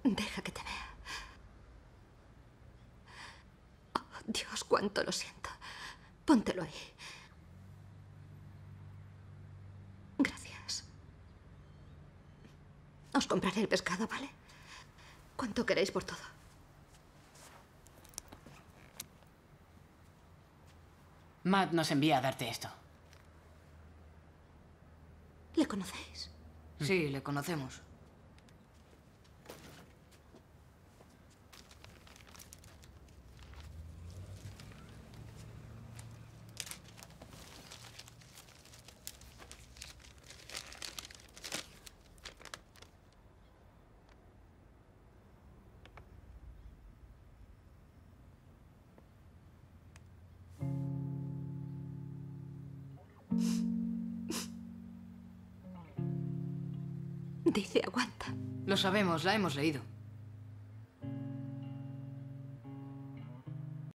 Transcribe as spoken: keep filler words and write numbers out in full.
Deja que te vea. Oh, Dios, cuánto lo siento. Póntelo ahí. Gracias. Os compraré el pescado, ¿vale? ¿Cuánto queréis por todo? Matt nos envía a darte esto. ¿Le conocéis? Sí, le conocemos. Dice aguanta. Lo sabemos, la hemos leído.